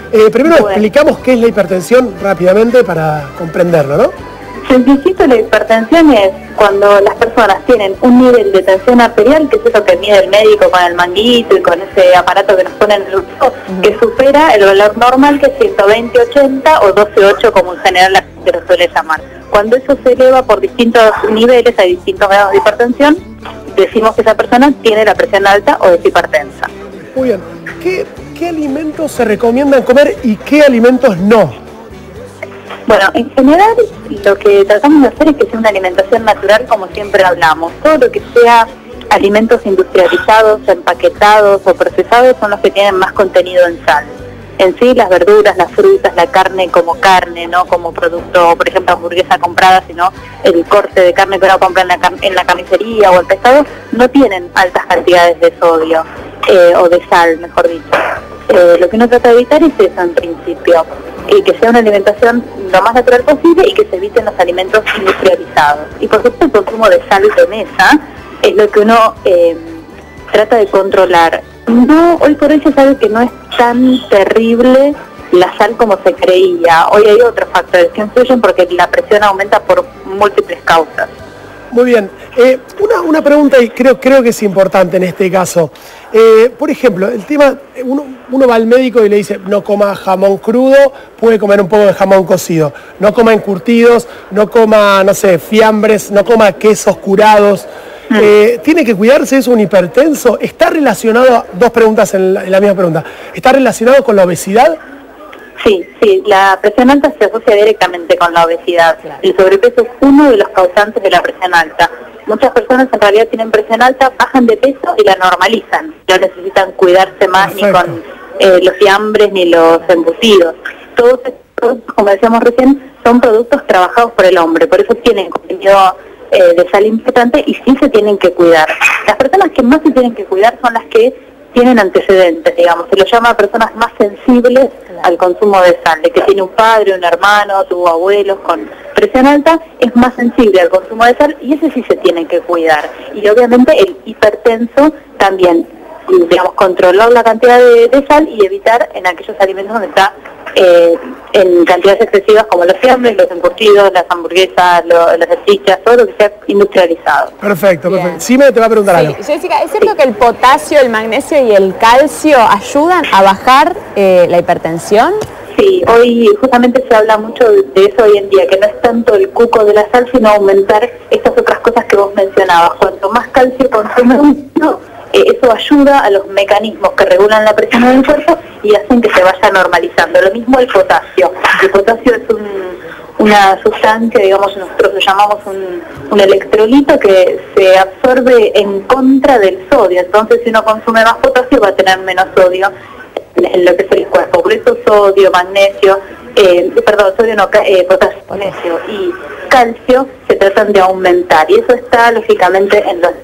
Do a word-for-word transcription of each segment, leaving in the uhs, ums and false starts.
Eh, primero bueno. explicamos qué es la hipertensión rápidamente para comprenderlo, ¿no? Sencillito, la hipertensión es cuando las personas tienen un nivel de tensión arterial, que es eso que mide el médico con el manguito y con ese aparato que nos ponen en el ojo, uh-huh. que supera el valor normal, que es ciento veinte ochenta o doce ocho, como en general la gente lo suele llamar. Cuando eso se eleva por distintos niveles, hay distintos grados de hipertensión, decimos que esa persona tiene la presión alta o es hipertensa. Muy bien. ¿Qué, qué alimentos se recomiendan comer y qué alimentos no? Bueno, en general lo que tratamos de hacer es que sea una alimentación natural, como siempre hablamos. Todo lo que sea alimentos industrializados, empaquetados o procesados son los que tienen más contenido en sal. En sí, las verduras, las frutas, la carne como carne, no como producto, por ejemplo, hamburguesa comprada, sino el corte de carne que uno compra en la, en la carnicería o el pescado, no tienen altas cantidades de sodio eh, o de sal, mejor dicho. Eh, lo que uno trata de evitar es eso en principio, y que sea una alimentación lo más natural posible y que se eviten los alimentos industrializados. Y por supuesto el consumo de sal de mesa es lo que uno eh, trata de controlar. No, hoy por hoy se sabe que no es tan terrible la sal como se creía. Hoy hay otros factores que influyen porque la presión aumenta por múltiples causas. Muy bien. Eh, una, una pregunta, y creo, creo que es importante en este caso. Eh, por ejemplo, el tema, uno, uno va al médico y le dice, no coma jamón crudo, puede comer un poco de jamón cocido. No coma encurtidos, no coma, no sé, fiambres, no coma quesos curados. Mm. Eh, ¿Tiene que cuidarse? ¿Es un hipertenso? ¿Está relacionado, dos preguntas en la, en la misma pregunta, ¿está relacionado con la obesidad? Sí, sí, la presión alta se asocia directamente con la obesidad. Claro. El sobrepeso es uno de los causantes de la presión alta. Muchas personas en realidad tienen presión alta, bajan de peso y la normalizan. No necesitan cuidarse más. Perfecto. Ni con eh, los fiambres ni los embutidos. Todos estos productos, como decíamos recién, son productos trabajados por el hombre, por eso tienen contenido eh, de sal importante y sí se tienen que cuidar. Las personas que más se tienen que cuidar son las que tienen antecedentes, digamos, se los llama personas más sensibles al consumo de sal, de que tiene un padre, un hermano, tuvo abuelos con presión alta, es más sensible al consumo de sal y ese sí se tiene que cuidar. Y obviamente el hipertenso también, digamos, controlar la cantidad de, de sal y evitar en aquellos alimentos donde está eh, en cantidades excesivas como los fiambres, los encurtidos, las hamburguesas, lo, las salchichas, todo lo que sea industrializado. Perfecto, perfecto. Sí, me te va a preguntar sí, algo. Jessica, ¿es cierto sí. que el potasio, el magnesio y el calcio ayudan a bajar eh, la hipertensión? Sí, hoy justamente se habla mucho de eso hoy en día, que no es tanto el cuco de la sal, sino aumentar estas otras cosas que vos mencionabas. Cuanto más calcio consume uno, Eh, eso ayuda a los mecanismos que regulan la presión en el cuerpo y hacen que se vaya normalizando. Lo mismo el potasio. El potasio es un, una sustancia, digamos, nosotros lo llamamos un, un electrolito que se absorbe en contra del sodio. Entonces, si uno consume más potasio, va a tener menos sodio en, en lo que es el cuerpo. Por eso sodio, magnesio, eh, perdón, sodio no, eh, potasio, magnesio y calcio se tratan de aumentar. Y eso está, lógicamente, en los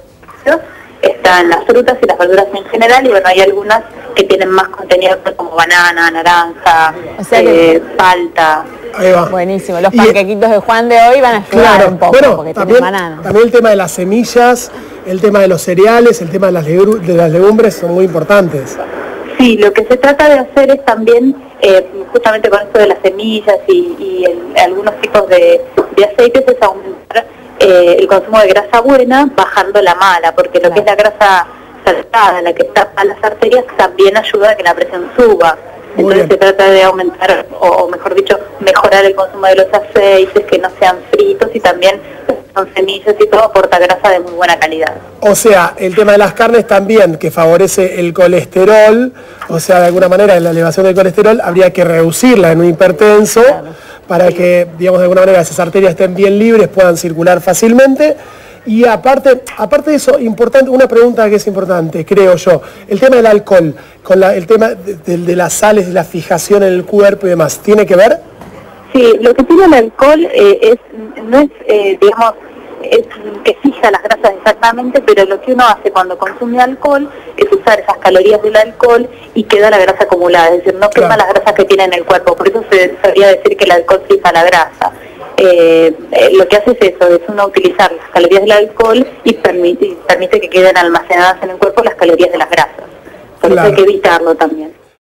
está en las frutas y las verduras en general, y bueno, hay algunas que tienen más contenido como banana, naranja, o sea que... eh, palta. Ahí va. Buenísimo, los panquequitos de Juan de hoy van a ayudar claro, un poco, bueno, porque también, tienen banana. También el tema de las semillas, el tema de los cereales, el tema de las, de las legumbres son muy importantes. Sí, lo que se trata de hacer es también, eh, justamente con esto de las semillas y, y el, algunos tipos de, de aceites, es aumentar Eh, el consumo de grasa buena bajando la mala, porque lo claro. que es la grasa saltada, la que tapa las arterias, también ayuda a que la presión suba. Entonces se trata de aumentar, o mejor dicho, mejorar el consumo de los aceites, que no sean fritos, y también son semillas y todo, aporta grasa de muy buena calidad. O sea, el tema de las carnes también, que favorece el colesterol, o sea, de alguna manera la elevación del colesterol habría que reducirla en un hipertenso, claro. para que, digamos, de alguna manera esas arterias estén bien libres, puedan circular fácilmente. Y aparte, aparte de eso, importante, una pregunta que es importante, creo yo, el tema del alcohol, con la, el tema de, de, de las sales, de la fijación en el cuerpo y demás, ¿tiene que ver? Sí, lo que tiene el alcohol eh, es, no es, eh, digamos, es que fija las grasas exactamente, pero lo que uno hace cuando consume alcohol es usar esas calorías del alcohol y queda la grasa acumulada, es decir, no quema claro. las grasas que tiene en el cuerpo, por eso se sabría decir que el alcohol fija la grasa. Eh, eh, lo que hace es eso, es uno utilizar las calorías del alcohol y permite, permite que queden almacenadas en el cuerpo las calorías de las grasas, por claro. eso hay que evitarlo también.